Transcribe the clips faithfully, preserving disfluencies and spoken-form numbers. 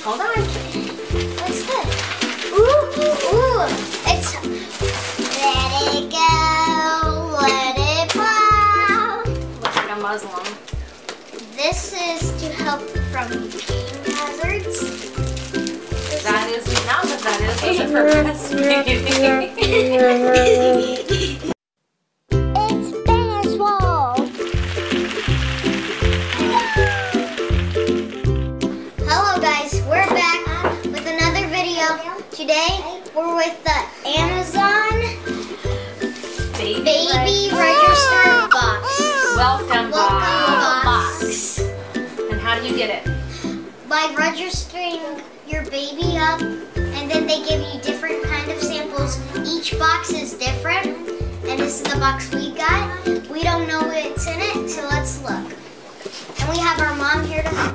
Hold on. What's this? Ooh, ooh. It's let it go, let it fall. Looks like a Muslim. This is to help from pain hazards. That is not what that is. Those are for breastfeeding. It's Spanish Wall. Hello guys, we're back with another video. Today we're with the Amazon Baby, Baby Register Box. Welcome, Welcome box. box. And how do you get it? By registering your baby up, and then they give you different kind of samples. Each box is different, and this is the box we got. We don't know what's in it, so let's look. And we have our mom here to help.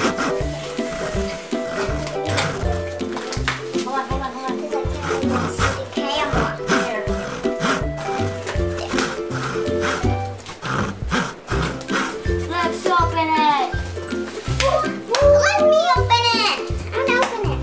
Hold on, hold on, hold on. Okay, I'm on. Here. Let's open it. Let me open it. I'm gonna open it.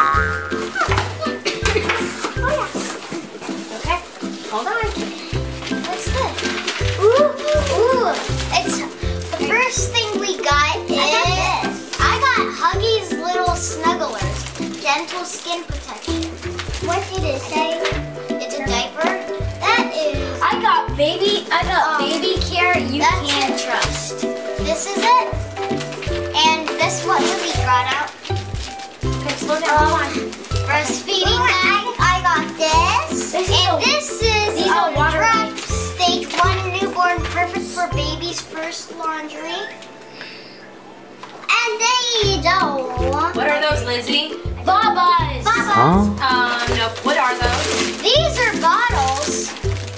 Oh yeah. Okay, hold on. What's this? Ooh, ooh. It's the first thing we got is I got Huggies Little Snugglers, Gentle Skin Protection. What did it say? It's a diaper. That is. I got baby, I got Um, baby care you that's can't it. trust. This is it. And this is what we got out. Okay, slow down. Hold on. Breastfeeding bag. I got this. This is and a- this is these are um, water drop wipes. stage one newborn, perfect for baby's first laundry. And they don't. What are those, Lizzie? Babas. Babas. Um, no. What are those? These are bottles.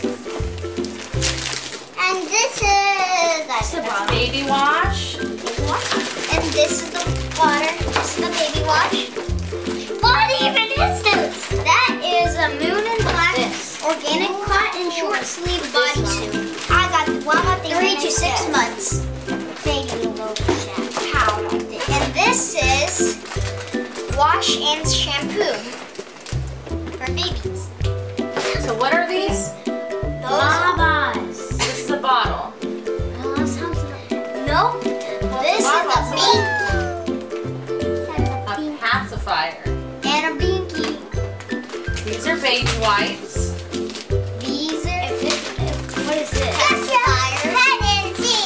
And this is That's baby wash. and this is the water. This is the baby wash. What even is this? That is a Moon and Black This. organic cotton short sleeve bodysuit. I got one more thing. Three to six months. Baby lotion powder. And this is wash and shampoo for babies. So what are these? Those Babas. This is a bottle. Oh, that sounds nope. This is a bottle. binky. A pacifier. And a binky. These are baby wipes. These are What is this? pacifiers. Pregnancy.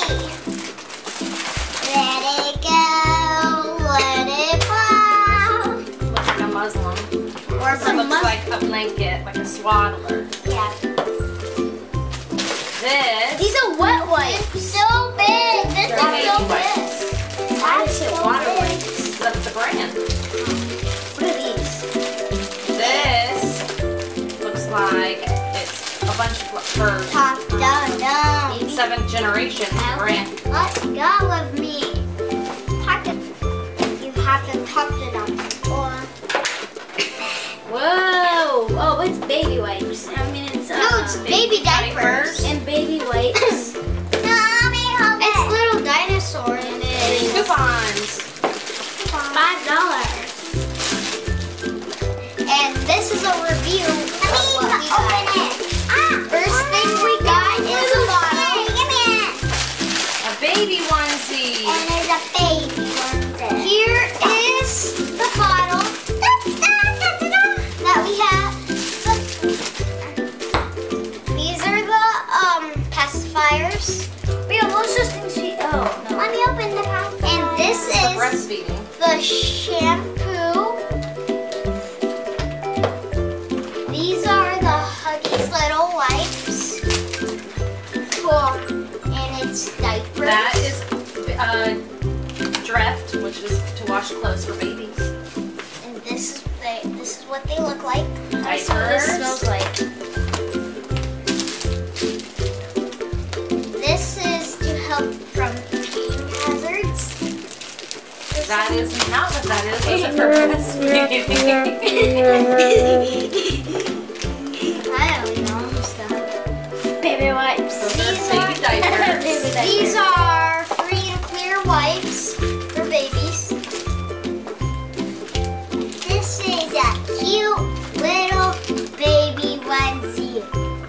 Let it go. Let it fall. Looks like a Muslim. Or This some looks mus- like a blanket, like a swaddler. Yeah. This. These are wet wipes. It's so big. This They're is baby so wipes. big. Why is it so water big. wipes? That's the brand. What are these? This looks like it's a bunch of for Top down, down. seventh generation brand. Let's go with me. Tuck it. You have to tuck it up. Or Whoa! Oh, it's baby wipes. I mean, it's uh, no, it's baby diapers. and baby wipes. Mommy, hold it. It's little dinosaur in it. Coupons. Five dollars. And this is a review of what we got. First thing we got is a bottle. Give me it. A baby onesie. And there's a baby one there. Here is the bottle that we have. These are the um pacifiers. Wait, what's this thing? She oh no. Let me open the pacifier. And this For is breastfeeding. the shampoo. These are the Huggies Little Wipes. Cool. And it's diapers. That is uh, Dreft, which is to wash clothes for babies. And this is they, this is what they look like. Diapers. What this smells like. This is to help from pain hazards. That is not what that is. Those are for breastfeeding. I don't know stuff. Baby wipes. Those These are baby diapers. Baby diapers. These are free and clear wipes for babies. cute little baby onesie.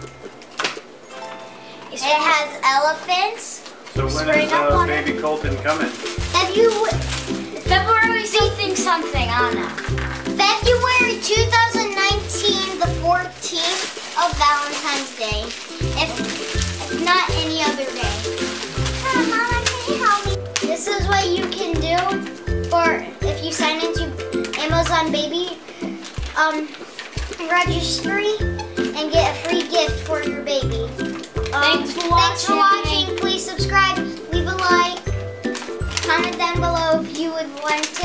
It has elephants. So when Spring is up uh, on baby Colton coming? Have you February something something, I don't know. February two thousand nineteen, the fourteenth of Valentine's Day. If, if not any other day. Hi, Mama, can you help me? This is what you can do for if you sign into Amazon Baby um, registry and get a free gift for your baby. Um, Thanks for Thanks for watching. watching. Please subscribe, leave a like, comment down below if you would want to